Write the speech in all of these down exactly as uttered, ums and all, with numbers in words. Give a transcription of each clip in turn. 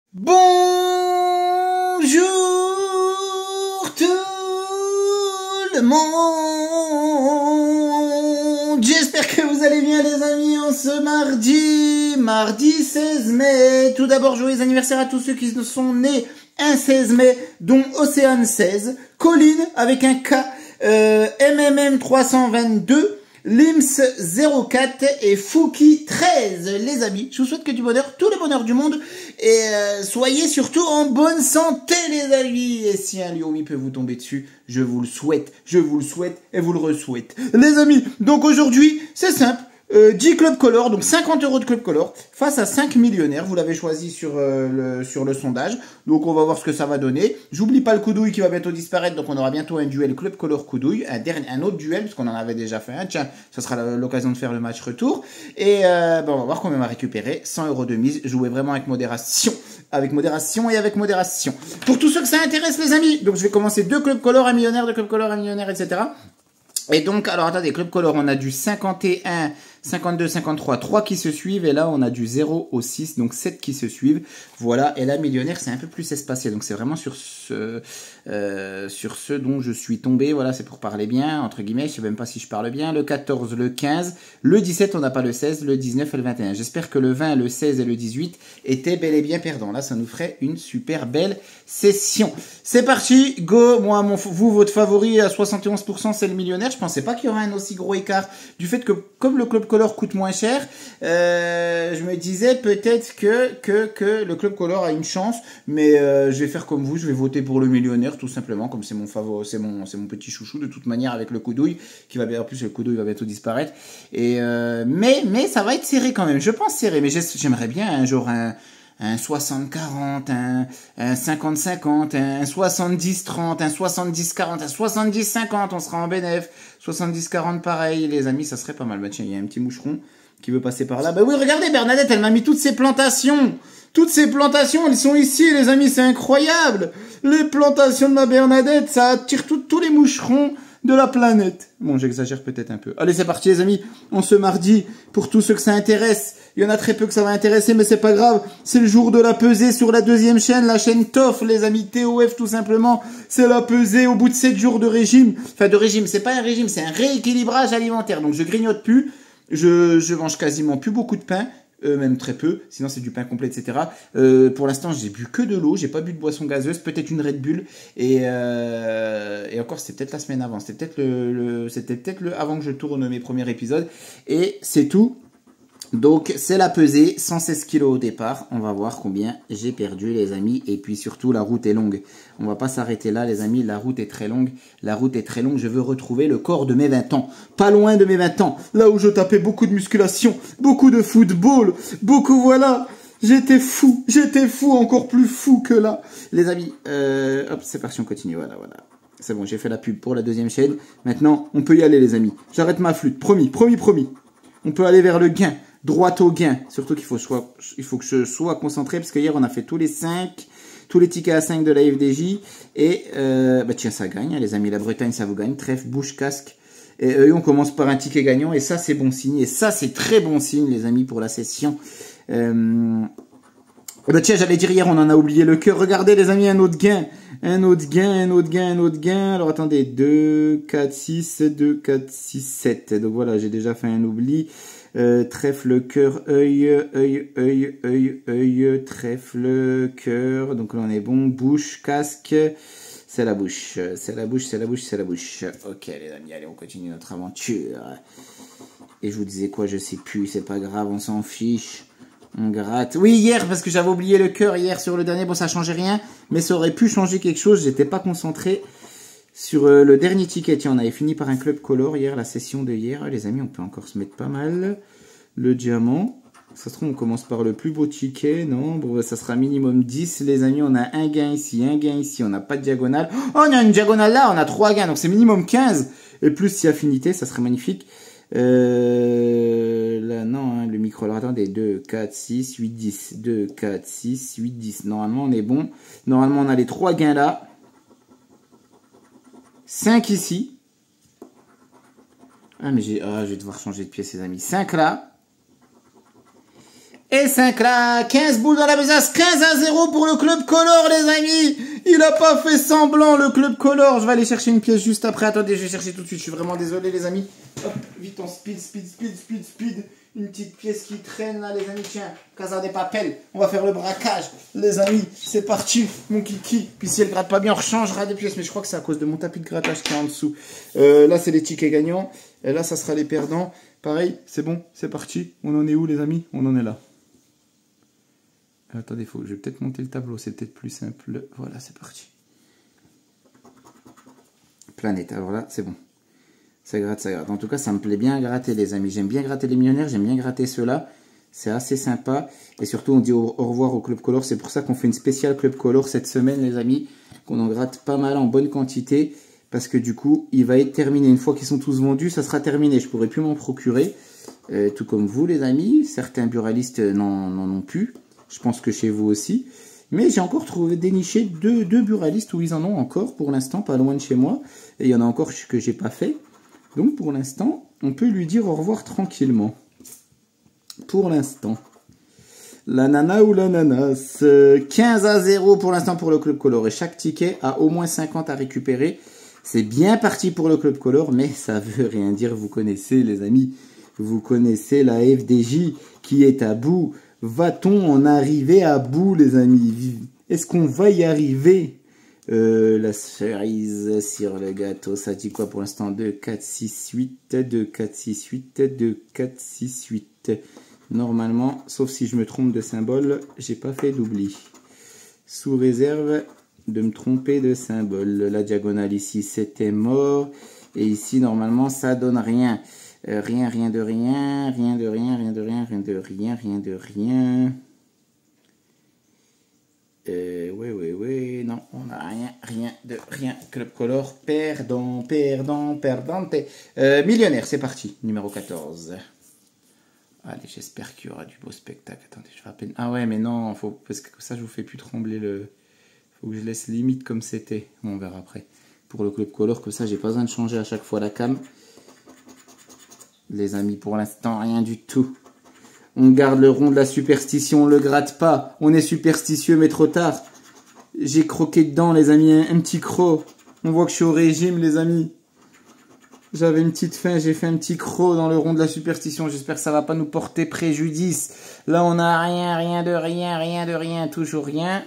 Bonjour tout le monde. J'espère que vous allez bien les amis en ce mardi, mardi seize mai. Tout d'abord, joyeux anniversaire à tous ceux qui sont nés un seize mai, dont Océane seize, Colline avec un K, euh, M M M trois cent vingt-deux, Lims zéro quatre et Fouki treize. Les amis, je vous souhaite que du bonheur, tout le bonheur du monde, et euh, soyez surtout en bonne santé les amis. Et si un lion peut vous tomber dessus, je vous le souhaite, je vous le souhaite et vous le re-souhaite. Les amis, donc aujourd'hui, c'est simple. Euh, dix clubs color, donc cinquante euros de club color, face à cinq millionnaires. Vous l'avez choisi sur, euh, le, sur le sondage. Donc on va voir ce que ça va donner. J'oublie pas le coudouille qui va bientôt disparaître. Donc on aura bientôt un duel club color coudouille. Un, dernier, un autre duel, parce qu'on en avait déjà fait un. Tiens, ça sera l'occasion de faire le match retour. Et euh, ben on va voir combien on va récupérer. cent euros de mise. Jouez vraiment avec modération. Avec modération et avec modération. Pour tous ceux que ça intéresse les amis. Donc je vais commencer deux clubs color, un millionnaire, deux clubs color, un millionnaire, et cetera. Et donc, alors attendez, club color, on a du cinquante et un, cinquante-deux, cinquante-trois, trois qui se suivent. Et là, on a du zéro au six, donc sept qui se suivent. Voilà, et là, millionnaire, c'est un peu plus espacé. Donc, c'est vraiment sur ce, euh, sur ce dont je suis tombé. Voilà, c'est pour parler bien, entre guillemets. Je sais même pas si je parle bien. Le quatorze, le quinze, le dix-sept, on n'a pas le seize, le dix-neuf et le vingt et un. J'espère que le vingt, le seize et le dix-huit étaient bel et bien perdants. Là, ça nous ferait une super belle session. C'est parti, go. Moi, mon, vous, votre favori à soixante et onze pour cent, c'est le millionnaire. Je pensais pas qu'il y aurait un aussi gros écart du fait que, comme le club color coûte moins cher, euh, je me disais peut-être que, que, que le club color a une chance, mais euh, je vais faire comme vous, je vais voter pour le millionnaire, tout simplement, comme c'est mon favori, c'est mon, c'est mon petit chouchou, de toute manière, avec le coudouille, qui va bien, en plus, le coudouille va bientôt disparaître. Et, euh, mais, mais ça va être serré quand même, je pense serré, mais j'aimerais bien un jour un, un soixante quarante, un, un cinquante cinquante, un soixante-dix trente, un soixante-dix quarante, un soixante-dix cinquante, on sera en bénéf. soixante-dix quarante pareil, les amis, ça serait pas mal. Bah tiens, il y a un petit moucheron qui veut passer par là. Bah oui, regardez, Bernadette, elle m'a mis toutes ces plantations. Toutes ces plantations, elles sont ici, les amis, c'est incroyable. Les plantations de ma Bernadette, ça attire tout, tous les moucherons de la planète. Bon, j'exagère peut-être un peu. Allez, c'est parti, les amis. On se mardi pour tous ceux que ça intéresse. Il y en a très peu que ça va intéresser, mais c'est pas grave. C'est le jour de la pesée sur la deuxième chaîne, la chaîne T O F, les amis, T O F tout simplement. C'est la pesée au bout de sept jours de régime. Enfin, de régime, c'est pas un régime, c'est un rééquilibrage alimentaire. Donc, je grignote plus. Je, je mange quasiment plus beaucoup de pain. Euh, même très peu, sinon c'est du pain complet, et cetera. Euh, pour l'instant, j'ai bu que de l'eau, j'ai pas bu de boisson gazeuse, peut-être une Red Bull, et, euh, et encore, c'était peut-être la semaine avant, c'était peut-être le, le c'était peut-être le avant que je tourne mes premiers épisodes, et c'est tout. Donc, c'est la pesée, cent seize kilos au départ. On va voir combien j'ai perdu, les amis. Et puis, surtout, la route est longue. On va pas s'arrêter là, les amis. La route est très longue. La route est très longue. Je veux retrouver le corps de mes vingt ans. Pas loin de mes vingt ans. Là où je tapais beaucoup de musculation, beaucoup de football, beaucoup, voilà. J'étais fou. J'étais fou, encore plus fou que là. Les amis, euh, hop, c'est parti, on continue. Voilà, voilà. C'est bon, j'ai fait la pub pour la deuxième chaîne. Maintenant, on peut y aller, les amis. J'arrête ma flûte. Promis, promis, promis. On peut aller vers le gain. Droit au gain. Surtout qu'il faut, soit, il faut que je sois concentré parce qu'hier on a fait tous les cinq, tous les tickets à cinq de la F D J. Et euh, bah tiens, ça gagne, hein, les amis. La Bretagne, ça vous gagne. Trèfle, bouche, casque. Et eux, on commence par un ticket gagnant. Et ça, c'est bon signe. Et ça, c'est très bon signe, les amis, pour la session. Euh... Bah tiens, j'allais dire hier, on en a oublié le cœur. Regardez, les amis, un autre gain. Un autre gain, un autre gain, un autre gain. Alors attendez, deux, quatre, six, deux, quatre, six, sept. Donc voilà, j'ai déjà fait un oubli. Euh, trèfle, cœur, œil, œil, œil, œil, œil, trèfle, cœur. Donc là on est bon. Bouche, casque. C'est la bouche. C'est la bouche, c'est la bouche, c'est la bouche. Ok les amis, allez on continue notre aventure. Et je vous disais quoi, je sais plus, c'est pas grave, on s'en fiche. On gratte. Oui, hier, parce que j'avais oublié le cœur hier sur le dernier. Bon, ça changeait rien, mais ça aurait pu changer quelque chose. J'étais pas concentré sur euh, le dernier ticket. Tiens, on avait fini par un club color hier, la session de hier. Les amis, on peut encore se mettre pas mal. Le diamant. Ça se trouve, on commence par le plus beau ticket. Non, bon, ça sera minimum dix. Les amis, on a un gain ici, un gain ici. On n'a pas de diagonale. Oh, on a une diagonale là, on a trois gains. Donc, c'est minimum quinze. Et plus si affinité, ça serait magnifique. Euh, là, non, hein, le micro. Alors, attendez, deux, quatre, six, huit, dix. deux, quatre, six, huit, dix. Normalement, on est bon. Normalement, on a les trois gains là. cinq ici. Ah, mais j'ai, ah, je vais devoir changer de pièce, les amis. cinq là. Et cinq là, quinze boules dans la besace, quinze à zéro pour le club Color, les amis. Il a pas fait semblant, le club Color. Je vais aller chercher une pièce juste après. Attendez, je vais chercher tout de suite. Je suis vraiment désolé, les amis. Hop, vite, on speed, speed, speed, speed, speed. Une petite pièce qui traîne là, les amis. Tiens, Casa des Papel. On va faire le braquage, les amis. C'est parti, mon kiki. Puis si elle gratte pas bien, on rechangera des pièces. Mais je crois que c'est à cause de mon tapis de grattage qui est en dessous. Euh, là, c'est les tickets gagnants. Et là, ça sera les perdants. Pareil, c'est bon, c'est parti. On en est où, les amis? On en est là. Attendez, faut, je vais peut-être monter le tableau, c'est peut-être plus simple. Voilà, c'est parti. Planète, alors là, c'est bon. Ça gratte, ça gratte. En tout cas, ça me plaît bien à gratter, les amis. J'aime bien gratter les millionnaires, j'aime bien gratter ceux-là. C'est assez sympa. Et surtout, on dit au, au revoir au Club Color. C'est pour ça qu'on fait une spéciale Club Color cette semaine, les amis. Qu'on en gratte pas mal en bonne quantité. Parce que du coup, il va être terminé. Une fois qu'ils sont tous vendus, ça sera terminé. Je pourrai plus m'en procurer. Euh, tout comme vous, les amis. Certains buralistes n'en ont plus. Je pense que chez vous aussi. Mais j'ai encore trouvé déniché deux, deux buralistes où ils en ont encore pour l'instant, pas loin de chez moi. Et il y en a encore que j'ai pas fait. Donc pour l'instant, on peut lui dire au revoir tranquillement. Pour l'instant. La nana ou l'ananas. quinze à zéro pour l'instant pour le Club Color. Et chaque ticket a au moins cinquante à récupérer. C'est bien parti pour le Club Color, mais ça veut rien dire. Vous connaissez, les amis. Vous connaissez la F D J qui est à bout. Va-t-on en arriver à bout, les amis? Est-ce qu'on va y arriver? euh, La cerise sur le gâteau, ça dit quoi pour l'instant? Deux, quatre, six, huit, deux, quatre, six, huit, deux, quatre, six, huit. Normalement, sauf si je me trompe de symbole, j'ai pas fait d'oubli. Sous réserve de me tromper de symbole. La diagonale ici, c'était mort. Et ici, normalement, ça donne rien. Euh, rien, rien de rien, rien de rien, rien de rien, rien de rien, rien de rien. Euh, ouais, ouais, ouais, non, on n'a rien, rien de rien. Club Color, perdant, perdant, perdante. Euh, millionnaire, c'est parti, numéro quatorze. Allez, j'espère qu'il y aura du beau spectacle. Attendez, je vais à peine... Ah ouais, mais non, faut... parce que ça, je vous fais plus trembler le... Faut que je laisse limite comme c'était. Bon, on verra après. Pour le Club Color, que ça, j'ai pas besoin de changer à chaque fois la cam. Les amis, pour l'instant, rien du tout. On garde le rond de la superstition, on le gratte pas. On est superstitieux, mais trop tard. J'ai croqué dedans, les amis, un, un petit croc. On voit que je suis au régime, les amis. J'avais une petite faim, j'ai fait un petit croc dans le rond de la superstition. J'espère que ça va pas nous porter préjudice. Là, on a rien, rien de rien, rien de rien, toujours rien.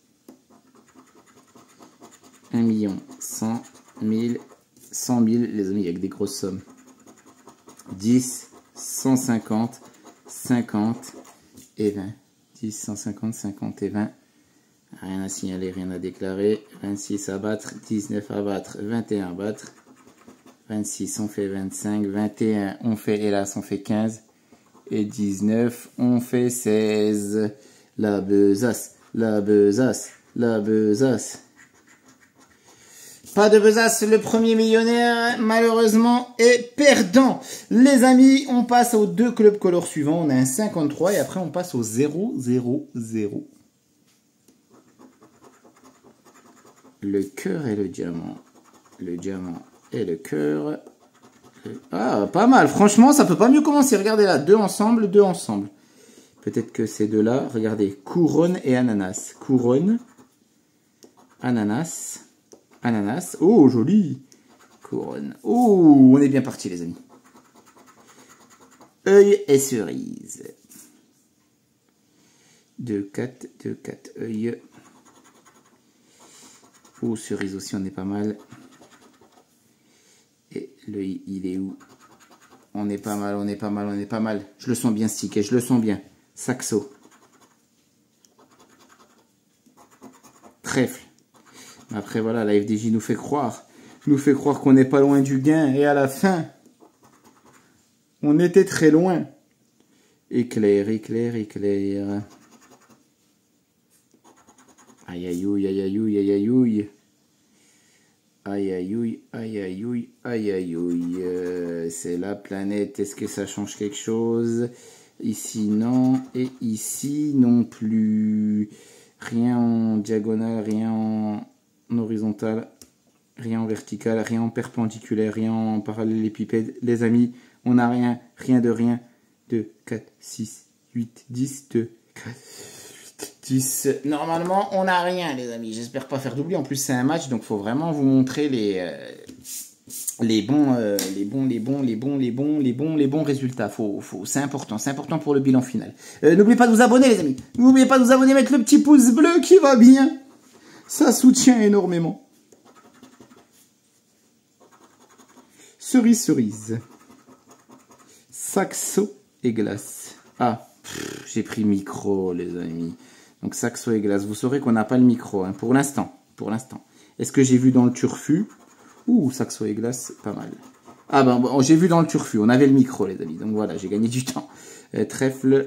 Un million, cent mille, cent mille, les amis, il y a que des grosses sommes. dix, cent cinquante, cinquante et vingt. dix, cent cinquante, cinquante et vingt. Rien à signaler, rien à déclarer. vingt-six à battre, dix-neuf à battre, vingt et un à battre. vingt-six, on fait vingt-cinq. vingt et un, on fait, hélas, on fait quinze. Et dix-neuf, on fait seize. La besace, la besace, la besace. Pas de besace, le premier millionnaire, malheureusement, est perdant. Les amis, on passe aux deux clubs color suivants. On a un cinquante-trois et après on passe au zéro zéro zéro. Le cœur et le diamant. Le diamant et le cœur. Ah, pas mal. Franchement, ça peut pas mieux commencer. Regardez là, deux ensemble, deux ensemble. Peut-être que ces deux-là, regardez, couronne et ananas. Couronne, ananas. Ananas. Oh, joli. Couronne. Oh, on est bien parti, les amis. Œil et cerise. deux, quatre, deux, quatre, œil. Oh, cerise aussi, on est pas mal. Et l'œil, il est où? On est pas mal, on est pas mal, on est pas mal. Je le sens bien, ce ticket, je le sens bien. Saxo. Trèfle. Après, voilà, la F D J nous fait croire, nous fait croire qu'on n'est pas loin du gain. Et à la fin, on était très loin. Éclair, éclair, éclair. Aïe, aïe, aïe, aïe, aïe, aïe, aïe, aïe. Aïe, aïe, aïe, aïe, aïe, aïe, aïe, aïe. C'est la planète. Est-ce que ça change quelque chose? Ici, non. Et ici, non plus. Rien en diagonale, rien en... horizontal, rien en vertical, rien en perpendiculaire, rien en parallélépipède. Les amis, on n'a rien, rien de rien. deux, quatre, six, huit, dix, deux, quatre, huit, dix. Normalement, on n'a rien, les amis. J'espère pas faire d'oubli. En plus, c'est un match, donc il faut vraiment vous montrer les, euh, les, bons, euh, les bons, les bons, les bons, les bons, les bons, les bons résultats. Faut, faut, c'est important, c'est important pour le bilan final. Euh, N'oubliez pas de vous abonner, les amis. N'oubliez pas de vous abonner, mettre le petit pouce bleu qui va bien. Ça soutient énormément. Cerise, cerise. Saxo et glace. Ah, j'ai pris micro, les amis. Donc, saxo et glace. Vous saurez qu'on n'a pas le micro, hein, pour l'instant. Pour l'instant. Est-ce que j'ai vu dans le turfu? Ouh, saxo et glace, pas mal. Ah ben, bon, j'ai vu dans le turfu. On avait le micro, les amis. Donc, voilà, j'ai gagné du temps. Euh, trèfle.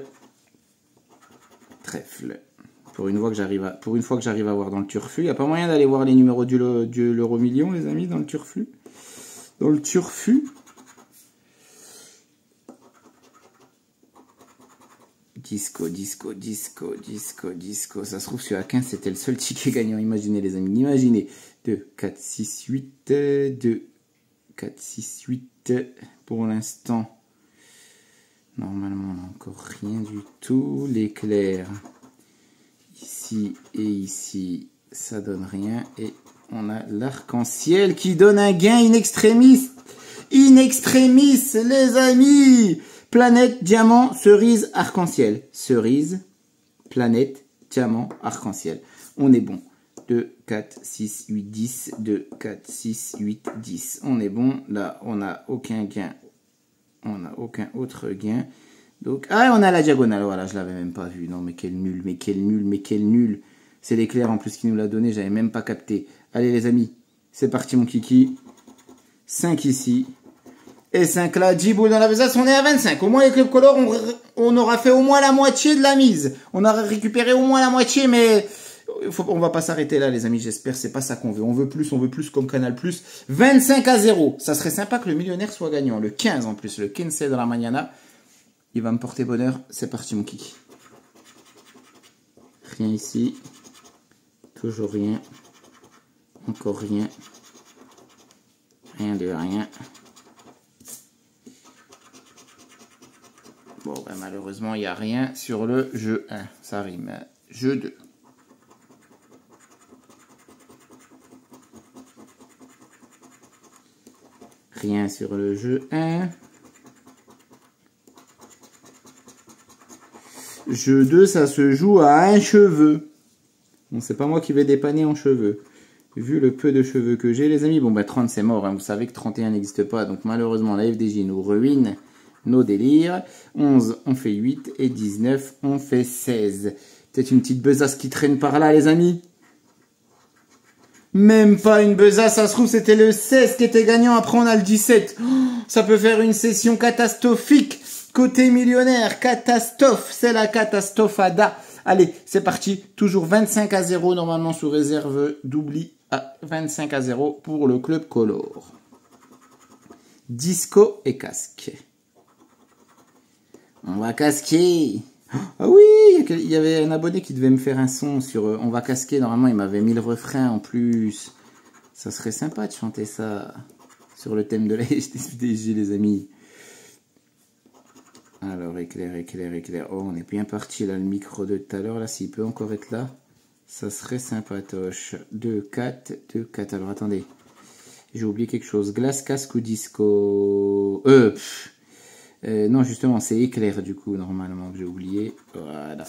Trèfle. Pour une fois que j'arrive à, pour une fois que j'arrive à voir dans le turfu. Il n'y a pas moyen d'aller voir les numéros du, du l'euro million, les amis, dans le turfu. Dans le turfu. Disco, disco, disco, disco, disco. Ça se trouve sur A quinze, c'était le seul ticket gagnant. Imaginez, les amis. Imaginez. deux, quatre, six, huit. deux, quatre, six, huit. Pour l'instant. Normalement, on n'a encore rien du tout. L'éclair. Ici et ici. Ça donne rien. Et on a l'arc-en-ciel qui donne un gain in extremis. In extremis, les amis. Planète, diamant, cerise, arc-en-ciel. Cerise, planète, diamant, arc-en-ciel. On est bon. deux, quatre, six, huit, dix. deux, quatre, six, huit, dix. On est bon. Là, on n'a aucun gain. On n'a aucun autre gain. Donc, ah, on a la diagonale. Voilà, je l'avais même pas vu. Non, mais quel nul, mais quel nul, mais quel nul. C'est l'éclair en plus qui nous l'a donné. J'avais même pas capté. Allez, les amis. C'est parti, mon kiki. cinq ici. Et cinq là, dix boules dans la besace, on est à vingt-cinq. Au moins, les clubs color, on, on aura fait au moins la moitié de la mise. On aura récupéré au moins la moitié, mais faut, on va pas s'arrêter là, les amis. J'espère, c'est pas ça qu'on veut. On veut plus, on veut plus comme Canal plus. vingt-cinq à zéro. Ça serait sympa que le millionnaire soit gagnant. Le quinze en plus, le quinze de la mañana. Il va me porter bonheur. C'est parti, mon kiki. Rien ici. Toujours rien. Encore rien. Rien de rien. Bon, ben, malheureusement, il n'y a rien sur le jeu un. Ça rime. Jeu deux. Rien sur le jeu un. Jeu deux, ça se joue à un cheveu. Bon, c'est pas moi qui vais dépanner en cheveux. Vu le peu de cheveux que j'ai, les amis. Bon, ben, trente, c'est mort. Hein. Vous savez que trente et un n'existe pas. Donc, malheureusement, la F D J nous ruine nos délires. onze, on fait huit. Et dix-neuf, on fait seize. Peut-être une petite besace qui traîne par là, les amis. Même pas une besace, ça se trouve, c'était le seize qui était gagnant. Après, on a le dix-sept. Oh, ça peut faire une session catastrophique. Côté millionnaire, catastrophe. C'est la catastrophada. Allez, c'est parti. Toujours vingt-cinq à zéro, normalement, sous réserve d'oubli à vingt-cinq à zéro pour le club color. Disco et casque. On va casquer. Ah oui, il y avait un abonné qui devait me faire un son sur euh, On va casquer. Normalement, il m'avait mis le refrain en plus. Ça serait sympa de chanter ça sur le thème de la F D J, les amis. Alors, éclair, éclair, éclair. Oh, on est bien parti là, le micro de tout à l'heure. Là, s'il peut encore être là, ça serait sympatoche. deux, quatre, deux, quatre. Alors, attendez. J'ai oublié quelque chose. Glace, casque ou disco. Euh, pff. Euh, non, justement, c'est éclair du coup, normalement, que j'ai oublié. Voilà.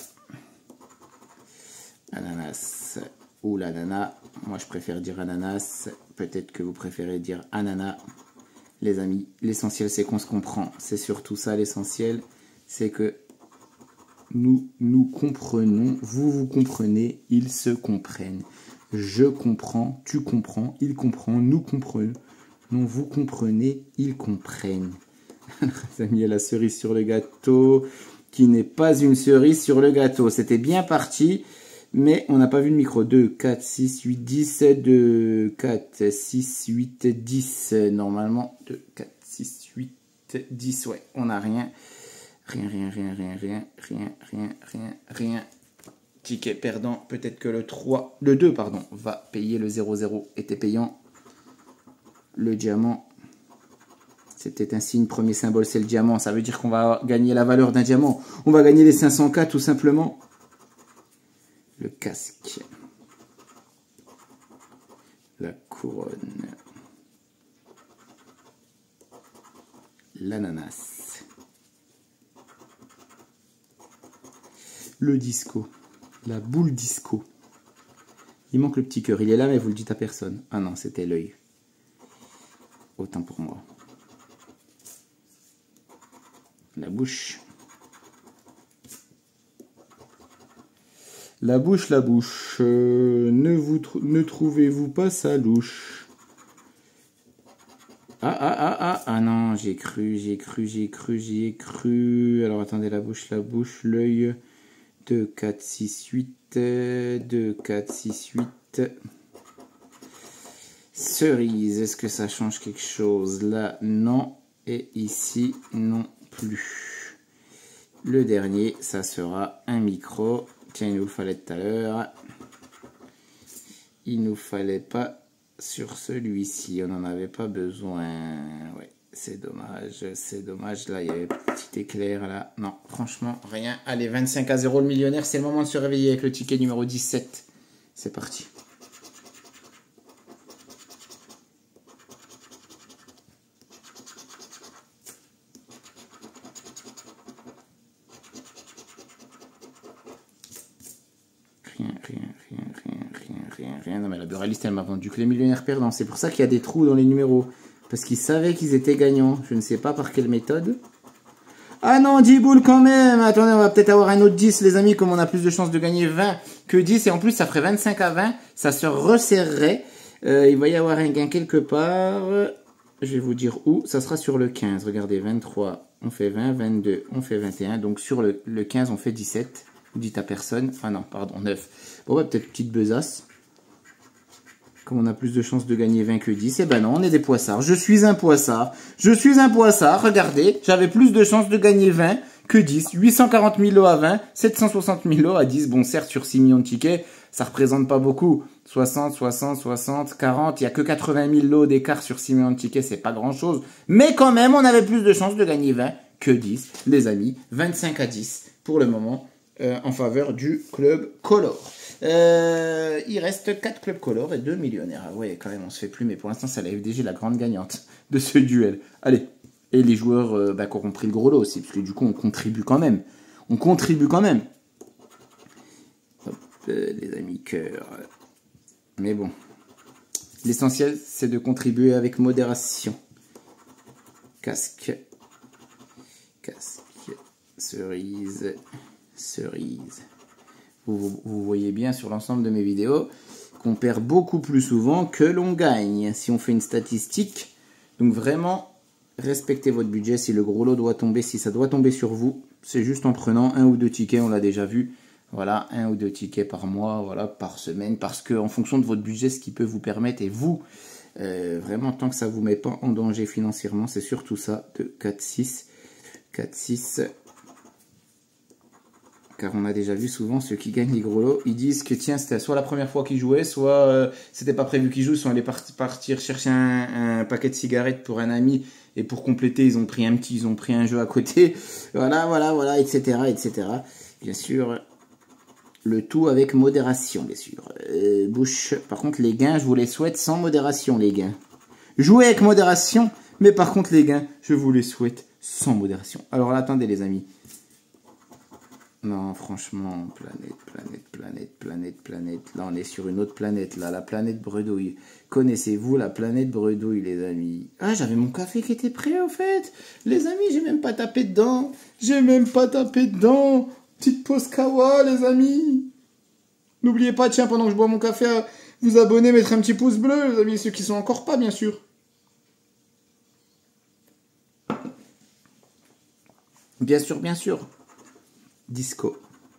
Ananas ou l'ananas. Moi, je préfère dire ananas. Peut-être que vous préférez dire ananas. Les amis, l'essentiel, c'est qu'on se comprend. C'est surtout ça, l'essentiel. C'est que nous nous comprenons. Vous, vous comprenez. Ils se comprennent. Je comprends. Tu comprends. Il comprend. Nous comprenons. Non, vous comprenez. Ils comprennent. Les amis, il y a la cerise sur le gâteau, qui n'est pas une cerise sur le gâteau. C'était bien parti, mais on n'a pas vu le micro. deux, quatre, six, huit, dix, deux, quatre, six, huit, dix. Normalement, deux, quatre, six, huit, dix. Ouais, on n'a rien. Rien, rien, rien, rien, rien, rien, rien, rien, rien. Ticket perdant. Peut-être que le trois, le deux, pardon, va payer. Le zéro zéro était payant. Le diamant. C'est peut-être un signe, premier symbole, c'est le diamant. Ça veut dire qu'on va gagner la valeur d'un diamant. On va gagner les cinq cents K tout simplement. Le casque. La couronne. L'ananas. Le disco. La boule disco. Il manque le petit cœur. Il est là, mais vous le dites à personne. Ah non, c'était l'œil. Autant pour moi. La bouche. La bouche, la bouche. Euh, ne vous tr ne trouvez-vous pas ça louche? Ah, ah, ah, ah, ah non, j'ai cru, j'ai cru, j'ai cru, j'y ai cru. Alors attendez, la bouche, la bouche, l'œil. deux, quatre, six, huit. deux, quatre, six, huit. Cerise, est-ce que ça change quelque chose? Là, non. Et ici, non plus. Le dernier, ça sera un micro. Tiens, il nous le fallait tout à l'heure. Il nous fallait pas sur celui-ci. On n'en avait pas besoin. Ouais, c'est dommage. C'est dommage. Là, il y avait un petit éclair. Là, non, franchement, rien. Allez, vingt-cinq à zéro le millionnaire. C'est le moment de se réveiller avec le ticket numéro dix-sept. C'est parti. Rien, rien, rien, rien, rien, rien, rien. Non mais la buraliste, elle m'a vendu que les millionnaires perdants. C'est pour ça qu'il y a des trous dans les numéros. Parce qu'ils savaient qu'ils étaient gagnants. Je ne sais pas par quelle méthode. Ah non, dix boules quand même. Attendez, on va peut-être avoir un autre dix, les amis. Comme on a plus de chances de gagner vingt que dix. Et en plus, ça ferait vingt-cinq à vingt. Ça se resserrerait. Euh, il va y avoir un gain quelque part. Je vais vous dire où. Ça sera sur le quinze. Regardez, vingt-trois, on fait vingt. vingt-deux, on fait vingt et un. Donc sur le, le quinze, on fait dix-sept. Vous dites à personne. Ah non, pardon, neuf. Bon, bah, peut-être une petite besace. Comme on a plus de chances de gagner vingt que dix. Eh ben non, on est des poissards. Je suis un poissard. Je suis un poissard. Regardez, j'avais plus de chances de gagner vingt que dix. huit cent quarante mille lots à vingt. sept cent soixante mille lots à dix. Bon, certes, sur six millions de tickets, ça représente pas beaucoup. soixante, soixante, soixante, quarante. Il n'y a que quatre-vingt mille lots d'écart sur six millions de tickets. C'est pas grand chose. Mais quand même, on avait plus de chances de gagner vingt que dix. Les amis, vingt-cinq à dix pour le moment. Euh, en faveur du club Color. Euh, il reste quatre clubs Color et deux millionnaires. Ah ouais, quand même, on se fait plus, mais pour l'instant, c'est la F D G la grande gagnante de ce duel. Allez, et les joueurs euh, bah, qui auront pris le gros lot aussi, parce que du coup, on contribue quand même. On contribue quand même. Hop, euh, les amis, cœur. Mais bon, l'essentiel, c'est de contribuer avec modération. Casque. Casque. Cerise. Cerise. Vous, vous voyez bien sur l'ensemble de mes vidéos qu'on perd beaucoup plus souvent que l'on gagne si on fait une statistique. Donc vraiment, respectez votre budget. Si le gros lot doit tomber, si ça doit tomber sur vous, c'est juste en prenant un ou deux tickets, on l'a déjà vu. Voilà, un ou deux tickets par mois, voilà, par semaine, parce que en fonction de votre budget, ce qui peut vous permettre, et vous, euh, vraiment, tant que ça ne vous met pas en danger financièrement, c'est surtout ça, de quatre six, quatre six... Car on a déjà vu souvent ceux qui gagnent les gros lots, ils disent que tiens, c'était soit la première fois qu'ils jouaient, soit euh, c'était pas prévu qu'ils jouent, soit ils allaient partir, partir chercher un, un paquet de cigarettes pour un ami, et pour compléter, ils ont pris un petit, ils ont pris un jeu à côté. Voilà, voilà, voilà, et cetera, et cetera. Bien sûr, le tout avec modération, bien sûr. Euh, bouche. Par contre, les gains, je vous les souhaite sans modération, les gains. Jouez avec modération, mais par contre, les gains, je vous les souhaite sans modération. Alors là, attendez, les amis. Non, franchement, planète, planète, planète, planète, planète. Là, on est sur une autre planète, là, la planète Bredouille. Connaissez-vous la planète Bredouille, les amis? Ah, j'avais mon café qui était prêt, au fait. Les amis, j'ai même pas tapé dedans. J'ai même pas tapé dedans. Petite pause kawa, les amis. N'oubliez pas, tiens, pendant que je bois mon café, à vous abonner, mettre un petit pouce bleu, les amis, ceux qui sont encore pas, bien sûr. Bien sûr, bien sûr. Disco.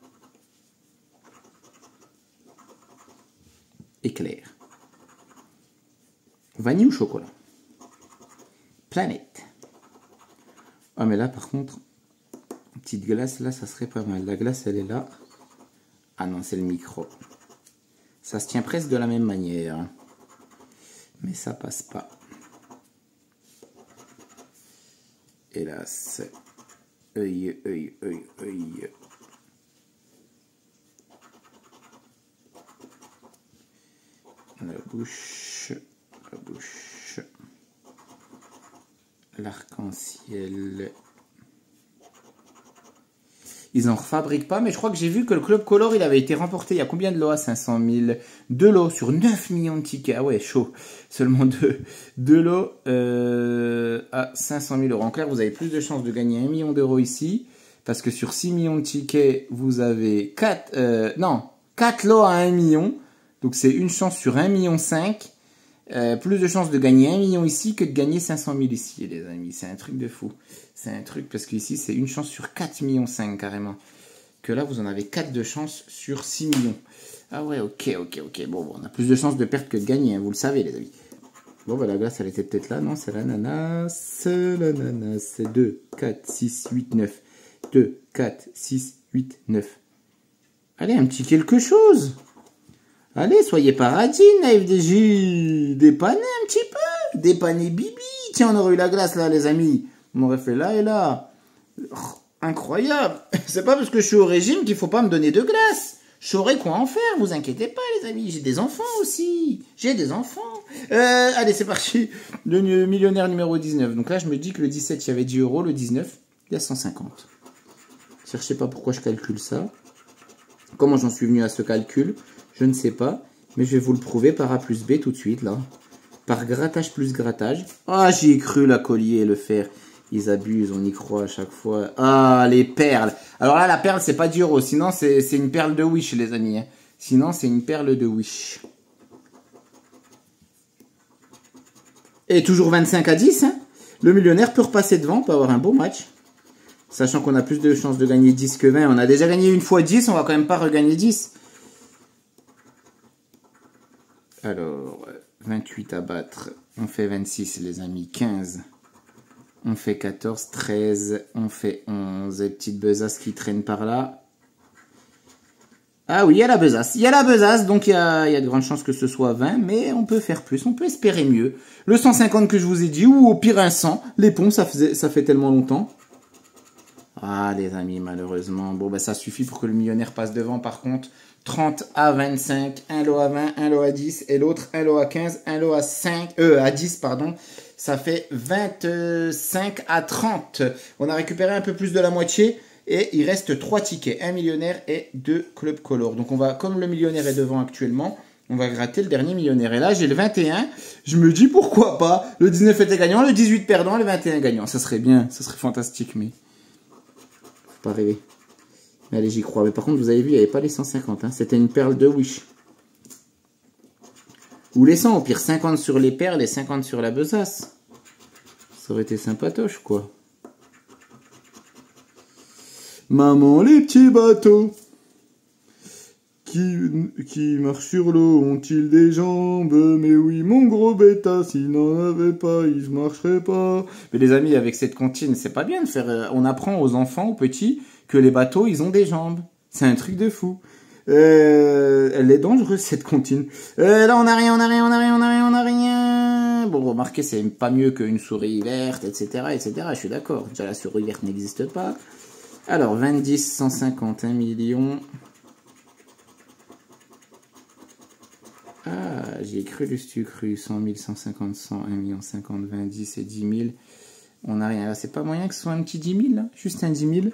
Éclair. Vanille ou chocolat? Planète. Ah, mais là, par contre, petite glace, là, ça serait pas mal. La glace, elle est là. Ah non, c'est le micro. Ça se tient presque de la même manière. Mais ça passe pas. hélas. Œil, œil, œil, œil. La bouche, la bouche. L'arc-en-ciel. Ils n'en refabriquent pas, mais je crois que j'ai vu que le Club Color, il avait été remporté. Il y a combien de lots à cinq cent mille? Deux lots sur neuf millions de tickets. Ah ouais, chaud. Seulement deux, deux lots euh, à cinq cent mille euros. En clair, vous avez plus de chances de gagner un million d'euros ici. Parce que sur six millions de tickets, vous avez quatre, euh, non, quatre lots à un million. Donc c'est une chance sur un virgule cinq million. Euh, plus de chances de gagner un million ici que de gagner cinq cent mille ici, les amis. C'est un truc de fou. C'est un truc parce qu'ici, c'est une chance sur quatre virgule cinq millions carrément. Que là, vous en avez quatre de chance sur six millions. Ah ouais, ok, ok, ok. Bon, bon on a plus de chances de perdre que de gagner, hein, vous le savez, les amis. Bon, bah la glace, elle était peut-être là, non? C'est l'ananas. L'ananas, c'est deux, quatre, six, huit, neuf. deux, quatre, six, huit, neuf. Allez, un petit quelque chose. Allez, soyez paradis, la F D J. Dépannez un petit peu. Dépannez Bibi. Tiens, on aurait eu la glace, là, les amis. On aurait fait là et là. Oh, incroyable. C'est pas parce que je suis au régime qu'il faut pas me donner de glace. Je saurais quoi en faire, vous inquiétez pas, les amis. J'ai des enfants aussi. J'ai des enfants. Euh, allez, c'est parti. Le millionnaire numéro dix-neuf. Donc là, je me dis que le dix-sept, il y avait dix euros. Le dix-neuf, il y a cent cinquante. Je sais pas pourquoi je calcule ça. Comment j'en suis venu à ce calcul? Je ne sais pas, mais je vais vous le prouver par A plus B tout de suite, là. Par grattage plus grattage. Ah, j'y ai cru, la collier et le fer. Ils abusent, on y croit à chaque fois. Ah, les perles. Alors là, la perle, c'est pas dix euros. Sinon, c'est une perle de Wish, les amis. Hein. Sinon, c'est une perle de Wish. Et toujours vingt-cinq à dix. Hein. Le millionnaire peut repasser devant, peut avoir un beau match. Sachant qu'on a plus de chances de gagner dix que vingt. On a déjà gagné une fois dix, on va quand même pas regagner dix. Alors, vingt-huit à battre, on fait vingt-six les amis, quinze, on fait quatorze, treize, on fait onze, et petite besace qui traîne par là. Ah oui, il y a la besace, il y a la besace, donc il y a, il y a de grandes chances que ce soit vingt, mais on peut faire plus, on peut espérer mieux. Le cent cinquante que je vous ai dit, ou au pire un cent, les ponts, ça, faisait, ça fait tellement longtemps. Ah les amis, malheureusement, bon bah ça suffit pour que le millionnaire passe devant par contre. trente à vingt-cinq, un lot à vingt, un lot à dix, et l'autre un lot à quinze, un lot à cinq, euh, à dix, pardon. Ça fait vingt-cinq à trente. On a récupéré un peu plus de la moitié, et il reste trois tickets, un millionnaire et deux clubs color. Donc on va, comme le millionnaire est devant actuellement, on va gratter le dernier millionnaire. Et là, j'ai le vingt et un, je me dis pourquoi pas, le dix-neuf était gagnant, le dix-huit perdant, le vingt et un gagnant. Ça serait bien, ça serait fantastique, mais... Faut pas rêver. Mais allez, j'y crois. Mais par contre, vous avez vu, il n'y avait pas les cent cinquante. Hein. C'était une perle de Wish. Ou les cent, au pire, cinquante sur les perles et cinquante sur la besace. Ça aurait été sympatoche, quoi. Maman, les petits bateaux qui, qui marchent sur l'eau ont-ils des jambes? Mais oui, mon gros bêta, s'il n'en avait pas, il ne marcherait pas. Mais les amis, avec cette comptine, c'est pas bien de faire... On apprend aux enfants, aux petits, que les bateaux, ils ont des jambes. C'est un truc de fou. Euh, elle est dangereuse, cette comptine. Euh, là, on n'a rien, on n'a rien, on n'a rien, on n'a rien, on n'a rien. Bon, remarquez, c'est pas mieux qu'une souris verte, et cetera, et cetera. Je suis d'accord. Déjà, la souris verte n'existe pas. Alors, vingt, dix, cent cinquante, un million... Ah, j'y ai cru, le stu cru. cent mille, cent cinquante, cent, un million cinquante, vingt, dix et dix mille. On n'a rien. C'est pas moyen que ce soit un petit dix mille, là? Juste un dix mille.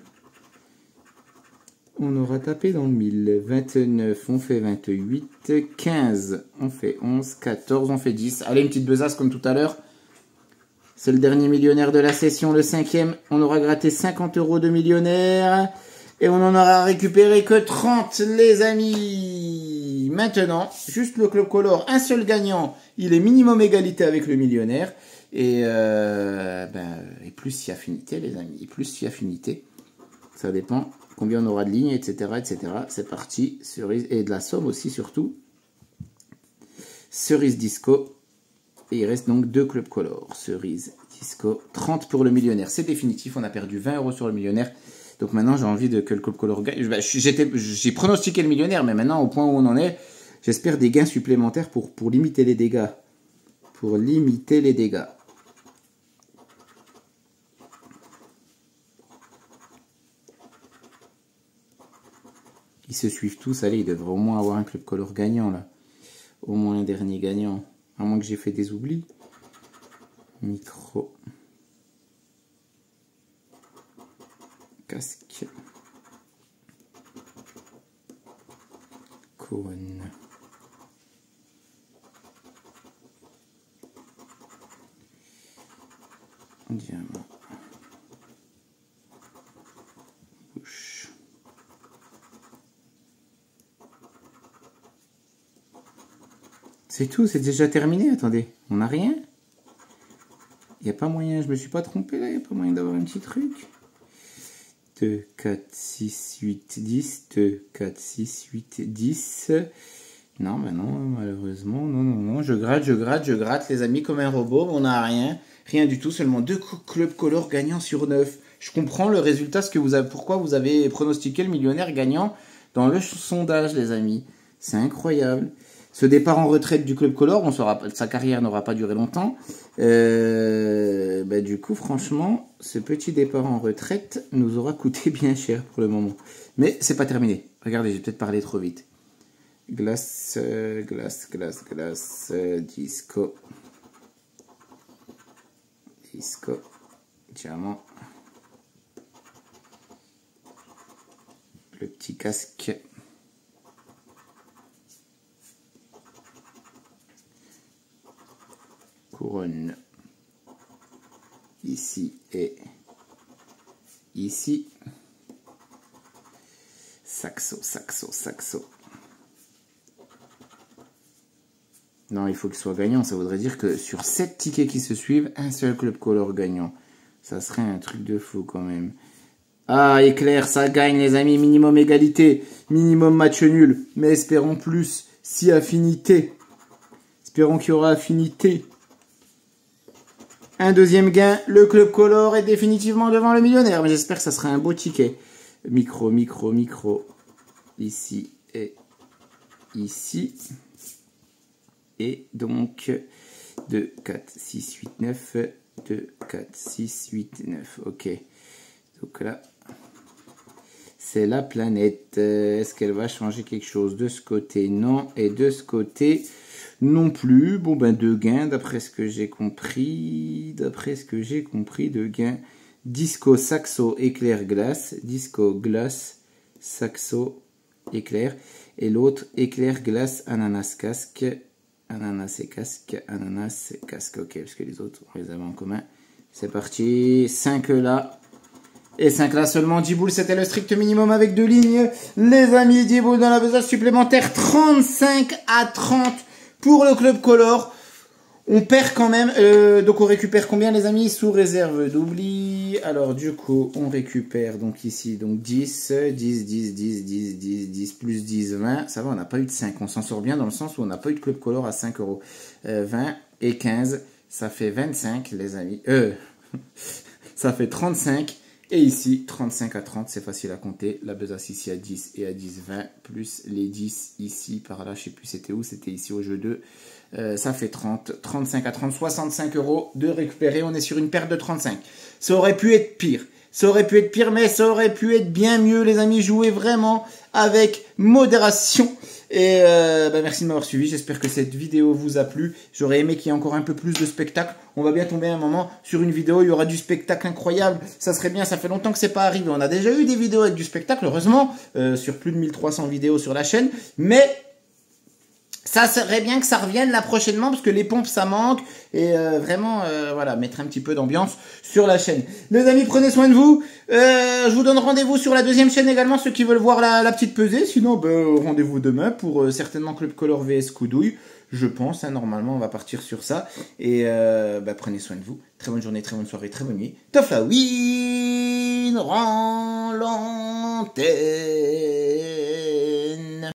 On aura tapé dans le mille. vingt-neuf, on fait vingt-huit. quinze, on fait onze. quatorze, on fait dix. Allez, une petite besace comme tout à l'heure. C'est le dernier millionnaire de la session, le cinquième. On aura gratté cinquante euros de millionnaire. Et on en aura récupéré que trente, les amis. Maintenant, juste le club color, un seul gagnant. Il est minimum égalité avec le millionnaire. Et, euh, ben, et plus il y a affinité, les amis. Et plus il y a affinité. Ça dépend combien on aura de lignes, et cetera, et cetera. C'est parti. Cerise, et de la somme aussi, surtout. Cerise disco. Et il reste donc deux clubs color. Cerise disco. trente pour le millionnaire. C'est définitif. On a perdu vingt euros sur le millionnaire. Donc maintenant, j'ai envie de que le club color gagne. J'ai pronostiqué le millionnaire, mais maintenant, au point où on en est, j'espère des gains supplémentaires pour, pour limiter les dégâts. Pour limiter les dégâts. Ils se suivent tous. Allez, ils devraient au moins avoir un club color gagnant, là. Au moins un dernier gagnant. À moins que j'ai fait des oublis. Micro. Casque. Cône. Diamant. Bouche. C'est tout, c'est déjà terminé. Attendez, on n'a rien. Il n'y a pas moyen, je me suis pas trompé là, il n'y a pas moyen d'avoir un petit truc. deux, quatre, six, huit, dix. deux, quatre, six, huit, dix. Non, ben non, malheureusement. Non, non, non. Je gratte, je gratte, je gratte, les amis, comme un robot. On n'a rien. Rien du tout. Seulement deux clubs color gagnants sur neuf. Je comprends le résultat, ce que vous avez, pourquoi vous avez pronostiqué le millionnaire gagnant dans le sondage, les amis. C'est incroyable. Ce départ en retraite du club color, on saura, sa carrière n'aura pas duré longtemps. Euh, bah, du coup, franchement, ce petit départ en retraite nous aura coûté bien cher pour le moment. Mais c'est pas terminé. Regardez, j'ai peut-être parlé trop vite. Glace, euh, glace, glace, glace, euh, disco. Disco. Diamant. Le petit casque. Couronne. Ici et ici. Saxo, saxo, saxo. Non, il faut qu'il soit gagnant. Ça voudrait dire que sur sept tickets qui se suivent, un seul club color gagnant. Ça serait un truc de fou quand même. Ah, éclair, ça gagne les amis. Minimum égalité. Minimum match nul. Mais espérons plus. Si affinité. Espérons qu'il y aura affinité. Un deuxième gain. Le club color est définitivement devant le millionnaire. Mais j'espère que ça sera un beau ticket. Micro, micro, micro. Ici et ici. Et donc, deux, quatre, six, huit, neuf. deux, quatre, six, huit, neuf. Ok. Donc là, c'est la planète. Est-ce qu'elle va changer quelque chose de ce côté? Non. Et de ce côté, non plus. Bon, ben, deux gains, d'après ce que j'ai compris. D'après ce que j'ai compris, deux gains. Disco, saxo, éclair, glace. Disco, glace, saxo, éclair. Et l'autre, éclair, glace, ananas, casque. Ananas et casque, ananas et casque, ok, parce que les autres, on les avait en commun. C'est parti, cinq là, et cinq là seulement, dix boules, c'était le strict minimum avec deux lignes. Les amis, dix boules dans la besace supplémentaire, trente-cinq à trente pour le club color. On perd quand même, euh, donc on récupère combien les amis? Sous réserve d'oubli. Alors du coup, on récupère donc ici donc dix, dix, dix, dix, dix, dix, dix, plus dix, vingt. Ça va, on n'a pas eu de cinq. On s'en sort bien dans le sens où on n'a pas eu de club color à cinq euros. Euh, vingt et quinze, ça fait vingt-cinq les amis. Euh, ça fait trente-cinq. Et ici, trente-cinq à trente, c'est facile à compter. La besace ici à dix et à dix, vingt. Plus les dix ici, par là, je sais plus c'était où, c'était ici au jeu deux. Euh, ça fait trente, trente-cinq à trente, soixante-cinq euros de récupérer. On est sur une perte de trente-cinq. Ça aurait pu être pire. Ça aurait pu être pire, mais ça aurait pu être bien mieux, les amis. Jouez vraiment avec modération. Et euh, bah merci de m'avoir suivi. J'espère que cette vidéo vous a plu. J'aurais aimé qu'il y ait encore un peu plus de spectacle. On va bien tomber un moment sur une vidéo. Il y aura du spectacle incroyable. Ça serait bien. Ça fait longtemps que c'est pas arrivé. On a déjà eu des vidéos avec du spectacle, heureusement, euh, sur plus de mille trois cents vidéos sur la chaîne. Mais ça serait bien que ça revienne là prochainement parce que les pompes ça manque et euh, vraiment euh, voilà, mettre un petit peu d'ambiance sur la chaîne. Les amis, prenez soin de vous. Euh, je vous donne rendez-vous sur la deuxième chaîne également, ceux qui veulent voir la, la petite pesée. Sinon, ben, rendez-vous demain pour euh, certainement Club Color V S Coudouille. Je pense, hein, normalement on va partir sur ça. Et euh, ben, prenez soin de vous. Très bonne journée, très bonne soirée, très bonne nuit. Tofla win rend l'antenne.